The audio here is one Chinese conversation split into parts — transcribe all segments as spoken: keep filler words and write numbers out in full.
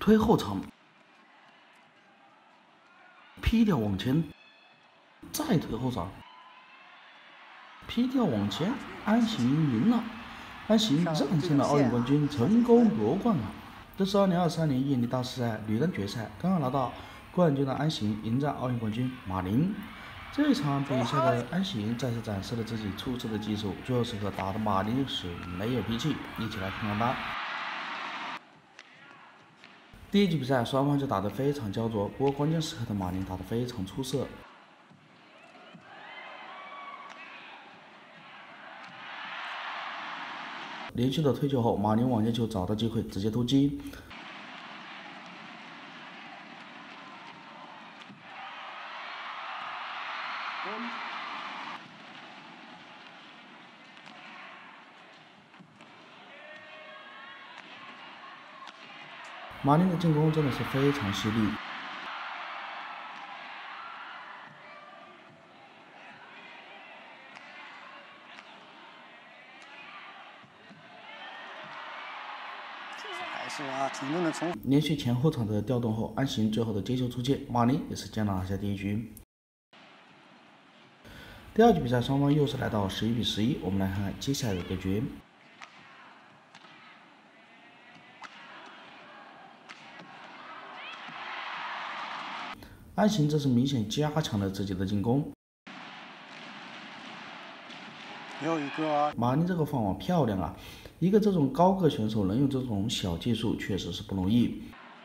推后场，劈掉往前，再推后场，劈掉往前，安行赢了，安行战胜了奥运冠军，成功夺冠了。这是二零二三年印尼大师赛女单决赛，刚刚拿到冠军的安行迎战奥运冠军马宁。这场比赛的安行再次展示了自己出色的技术，最后时刻打的马宁是没有脾气。一起来看看吧。第一局比赛双方就打得非常焦灼，不过关键时刻的马宁打得非常出色。连续的推球后，马宁往前球找到机会，直接突击。马宁的进攻真的是非常犀利。 还是啊，停顿的重复。 连续前后场的调动后，安行最后的接球出界，马宁也是艰难拿下第一局。第二局比赛双方又是来到十一比十一，我们来看看接下来的对决。安行这是明显加强了自己的进攻。 又一个马宁这个放网漂亮啊！一个这种高个选手能用这种小技术，确实是不容易。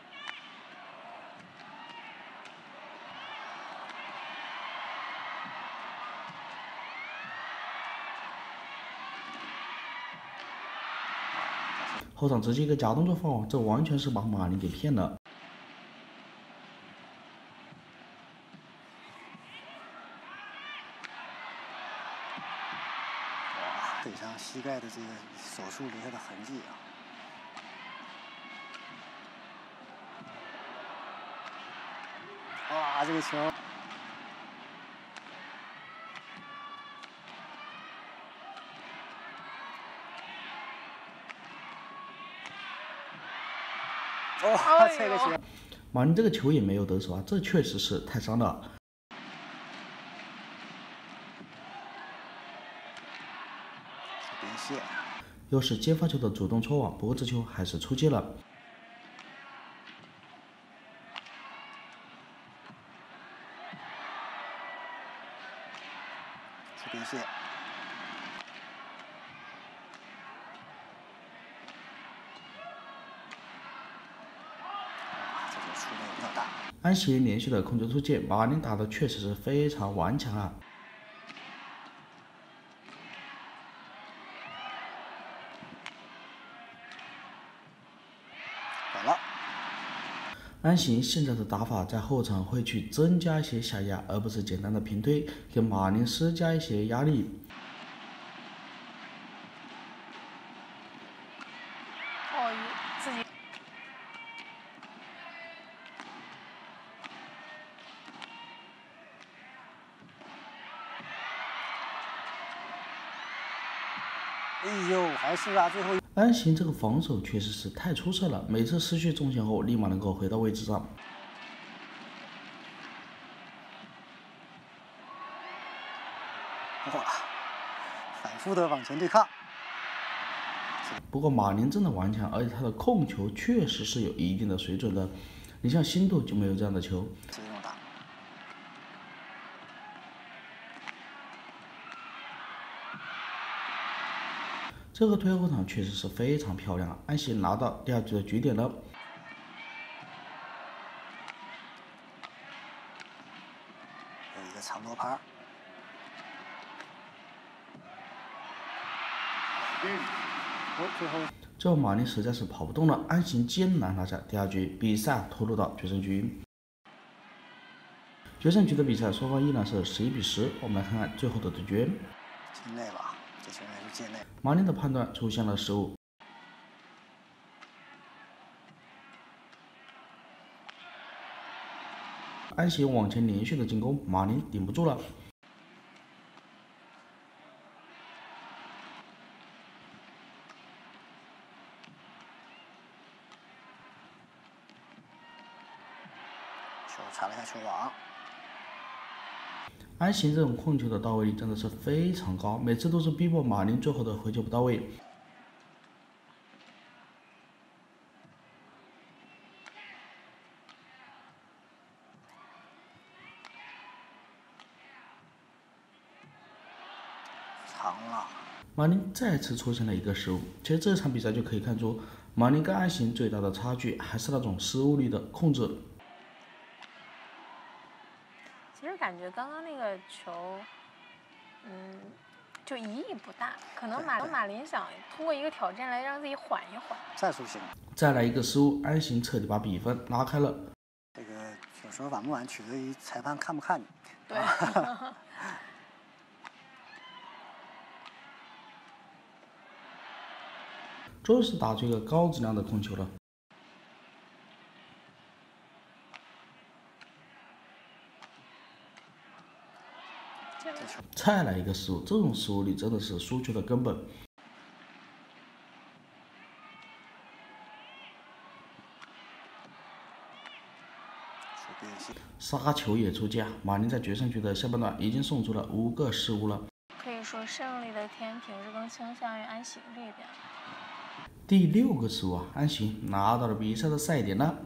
后场直接一个假动作放网，这完全是把马宁给骗了。 腿上膝盖的这个手术留下的痕迹啊！哇，这个球！哦，这个球！ 马宁这个球也没有得手啊，这确实是太伤了。 连线， 又是接发球的主动戳网，不过这球还是出界了。 是连线。这球出的比较大。 安行连续的控球出界，马宁打的确实是非常顽强啊。 好了， 安行现在的打法在后场会去增加一些下压，而不是简单的平推，给马宁施加一些压力。 哦，自己。 哎呦，还是啊，最后。 安行这个防守确实是太出色了，每次失去重心后立马能够回到位置上。 哇，反复的往前对抗。 不过马宁真的顽强，而且他的控球确实是有一定的水准的。你像新度就没有这样的球。 这种打。 这个推后场确实是非常漂亮，安行拿到第二局的局点了。 有一个长罗盘。哦，最后。 最后马宁实在是跑不动了，安行艰难拿下第二局，比赛拖入到决胜局。决胜局的比赛双方依然是十一比十，我们来看看最后的对决。 境内吧，这球应该是境内。 马宁的判断出现了失误。安行往前连续的进攻，马宁顶不住了。 球踩了一下球网。 安行这种控球的到位率真的是非常高，每次都是逼迫马林最后的回球不到位。 长了。 马林再次出现了一个失误，其实这场比赛就可以看出，马林跟安行最大的差距还是那种失误率的控制。 其实感觉刚刚那个球，嗯，就意义不大，可能马马林想通过一个挑战来让自己缓一缓。 战术性。 再来一个失误，安行彻底把比分拉开了。 这个有时候晚不晚取决于裁判看不看你。 对。 终于是打出一个高质量的控球了。再来一个失误，这种失误率真的是输球的根本。杀球也出界，马林在决胜局的下半段已经送出了五个失误了。 可以说胜利的天平是更倾向于安行这边。 第六个失误啊，安行拿到了比赛的赛点了。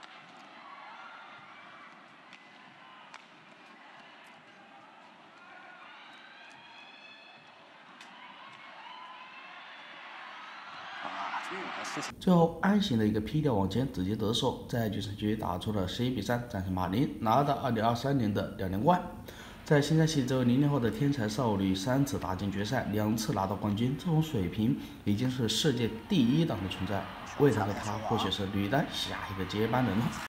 最后，安行的一个劈吊往前直接得手，在决胜局打出了十一比三战胜马林，拿到二零二三年的两连冠。在新赛季，这位零零后的天才少女三次打进决赛，两次拿到冠军，这种水平已经是世界第一档的存在。未来的她或许是女单下一个接班人了。